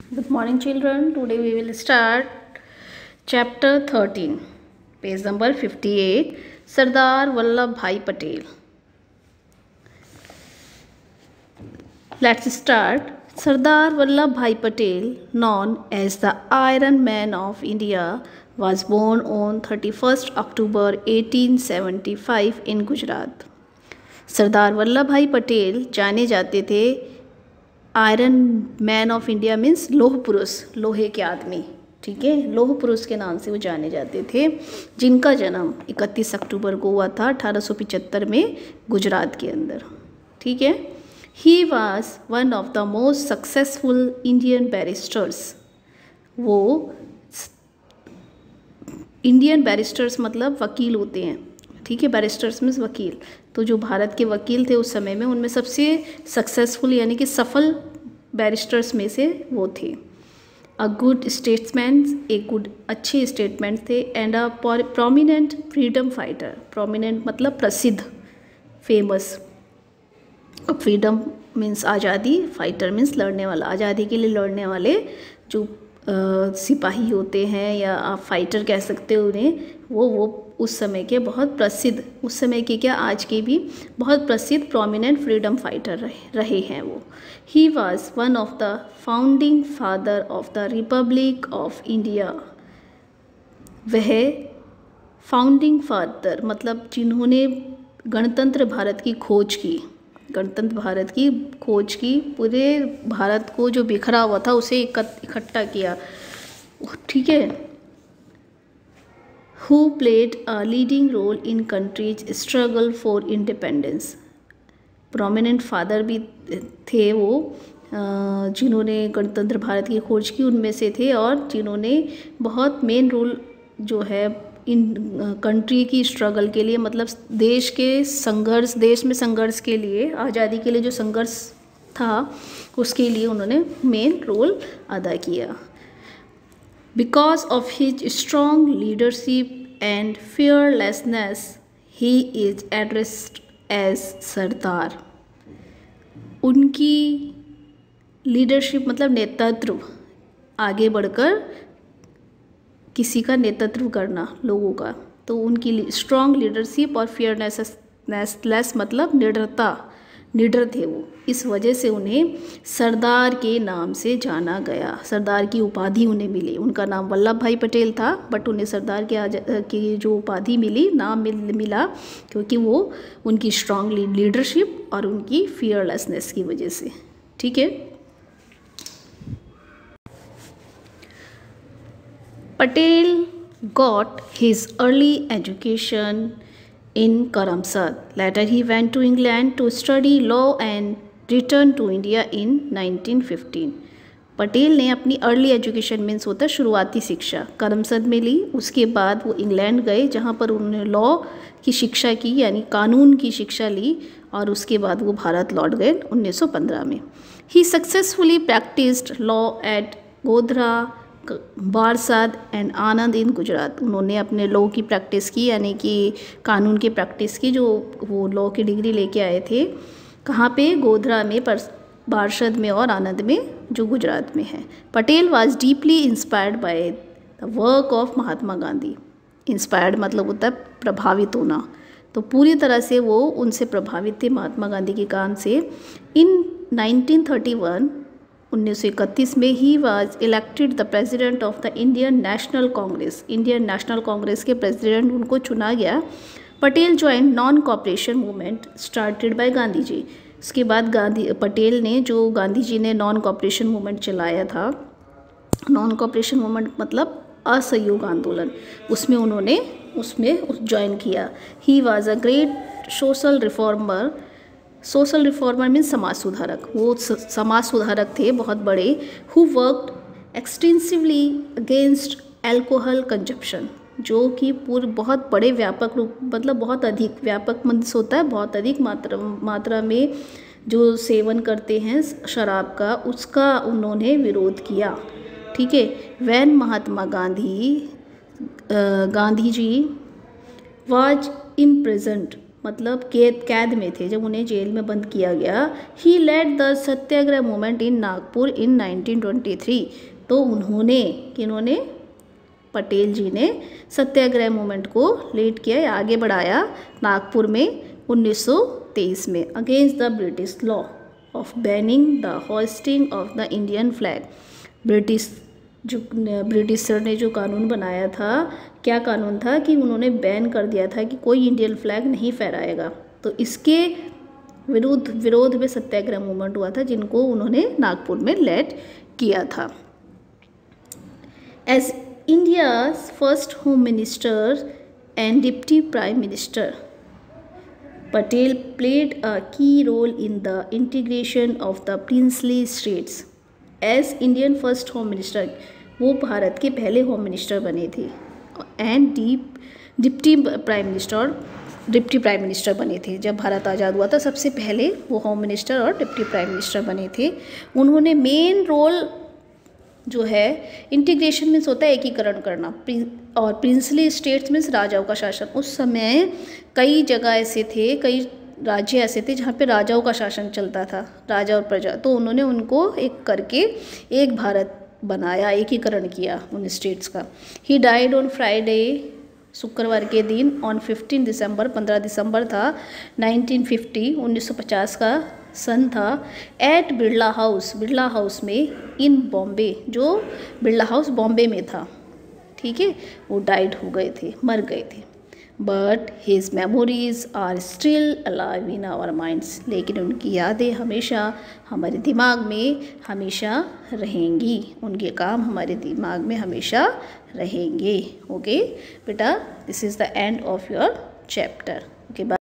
Good morning, children. Today we will start chapter 13, page number 58, Sardar Vallabhbhai Patel. Let's start. Sardar Vallabhbhai Patel, known as the Iron Man of India, was born on 31st October 1875 in Gujarat. Sardar Vallabh भाई पटेल जाने जाते थे iron man of India means लोह पुरुष, लोहे के आदमी, ठीक है, लोह पुरुष के नाम से वो जाने जाते थे, जिनका जन्म 31 अक्टूबर को हुआ था 1875 में गुजरात के अंदर, ठीक है। He was one of the most successful Indian barristers. वो इंडियन बैरिस्टर्स मतलब वकील होते हैं, ठीक है, बैरिस्टर्स मीन्स वकील। तो जो भारत के वकील थे उस समय में, उनमें सबसे सक्सेसफुल यानी कि सफल बैरिस्टर्स में से वो थे। अ गुड स्टेट्समैन, एक गुड अच्छे स्टेटमेंट थे, and a prominent freedom fighter. Prominent मतलब प्रसिद्ध, फेमस। फ्रीडम मीन्स आज़ादी, फाइटर मीन्स लड़ने वाला, आज़ादी के लिए लड़ने वाले जो सिपाही होते हैं या आप फाइटर कह सकते हो उन्हें, वो उस समय के बहुत प्रसिद्ध, उस समय के क्या आज के भी बहुत प्रसिद्ध प्रोमिनेंट फ्रीडम फाइटर रहे हैं वो। He was one of the founding father of the republic of India. वह फाउंडिंग फादर मतलब जिन्होंने गणतंत्र भारत की खोज की, गणतंत्र भारत की खोज की, पूरे भारत को जो बिखरा हुआ था उसे इकट्ठा किया, ठीक है। Who played a leading role in country's struggle for independence। Prominent father भी थे वो, जिन्होंने गणतंत्र भारत की खोज की उनमें से थे, और जिन्होंने बहुत मेन रोल जो है इन कंट्री की स्ट्रगल के लिए, मतलब देश के संघर्ष, देश में संघर्ष के लिए, आज़ादी के लिए जो संघर्ष था उसके लिए उन्होंने मेन रोल अदा किया। Because of his strong leadership and fearlessness, he is addressed as सरदार। उनकी लीडरशिप मतलब नेतृत्व, आगे बढ़कर किसी का नेतृत्व करना लोगों का, तो उनकी स्ट्रॉन्ग लीडरशिप और फियरनेस मतलब निडरता, निडर थे वो, इस वजह से उन्हें सरदार के नाम से जाना गया। सरदार की उपाधि उन्हें मिली। उनका नाम वल्लभ भाई पटेल था, बट उन्हें सरदार की जो उपाधि मिली, नाम मिला, क्योंकि वो उनकी स्ट्रॉन्ग लीडरशिप और उनकी फियरलेसनेस की वजह से, ठीक है। Patel got his early education in Karamsad. Later he went to England to study law and returned to India in 1915. Patel ने अपनी अर्ली एजुकेशन मीन्स होता है शुरुआती शिक्षा करमसद में ली। उसके बाद वो इंग्लैंड गए, जहाँ पर उन्होंने लॉ की शिक्षा की, यानी कानून की शिक्षा ली, और उसके बाद वो भारत लौट गए 1915 में। He successfully practised law at Godhra, Borsad and Anand in Gujarat. उन्होंने अपने लॉ की प्रैक्टिस की, यानी कि कानून की प्रैक्टिस की, जो वो लॉ की डिग्री लेके आए थे, कहाँ पे, गोधरा में, बारसाद में और आनंद में, जो गुजरात में है। Patel was deeply inspired by the work of Mahatma Gandhi. Inspired मतलब होता है प्रभावित होना, तो पूरी तरह से वो उनसे प्रभावित थे, महात्मा गांधी के काम से। इन 1931 में he was elected the president of the Indian National Congress. Indian National Congress के प्रेसिडेंट उनको चुना गया। Patel join non cooperation movement started by Gandhi ji. उसके बाद पटेल ने, जो गांधी जी ने नॉन कॉपरेशन मूवमेंट चलाया था, नॉन कॉपरेशन मूवमेंट मतलब असहयोग आंदोलन, उसमें उन्होंने ज्वाइन किया। He was a great social reformer. Social reformer means समाज सुधारक, वो समाज सुधारक थे बहुत बड़े। Who worked extensively against alcohol consumption, जो कि बहुत बड़े व्यापक रूप, मतलब बहुत अधिक व्यापक मीन्स होता है बहुत अधिक मात्रा में जो सेवन करते हैं शराब का, उसका उन्होंने विरोध किया, ठीक है। When Mahatma Gandhi ji was imprisoned, मतलब कैद में थे, जब उन्हें जेल में बंद किया गया। He led the Satyagraha movement in Nagpur in 1923। तो उन्होंने, किन्होंने, पटेल जी ने सत्याग्रह मूवमेंट को लीड किया या आगे बढ़ाया नागपुर में 1923 में, against the British law of banning the hoisting of the Indian flag. Britisher ने जो कानून बनाया था, क्या कानून था कि उन्होंने बैन कर दिया था कि कोई इंडियन फ्लैग नहीं फहराएगा। तो इसके विरोध में सत्याग्रह मूवमेंट हुआ था, जिनको उन्होंने नागपुर में लेड किया था। As India's first home minister and deputy prime minister, Patel played a key role in the integration of the princely states. As Indian first home minister, वो भारत के पहले होम मिनिस्टर बने थे, एंड डिप्टी प्राइम मिनिस्टर बने थे। जब भारत आज़ाद हुआ था सबसे पहले वो होम मिनिस्टर और डिप्टी प्राइम मिनिस्टर बने थे। उन्होंने मेन रोल जो है, इंटीग्रेशन मीन्स होता है एकीकरण करना, और प्रिंसली स्टेट्स मीन्स राजाओं का शासन। उस समय कई जगह ऐसे थे, कई राज्य ऐसे थे जहाँ पे राजाओं का शासन चलता था, राजा और प्रजा। तो उन्होंने उनको एक करके एक भारत बनाया, एकीकरण किया उन स्टेट्स का। ही डाइड ऑन फ्राइडे, शुक्रवार के दिन, ऑन 15 दिसंबर, 15 दिसंबर था 1950, 1950 का सन था, एट बिरला हाउस में इन बॉम्बे, जो बिरला हाउस बॉम्बे में था, ठीक है। वो डाइड हो गए थे, मर गए थे। But his memories are still alive in our minds, लेकिन उनकी यादें हमेशा हमारे दिमाग में हमेशा रहेंगी, उनके काम हमारे दिमाग में हमेशा रहेंगे। ओके बेटा, this is the end of your chapter. Okay.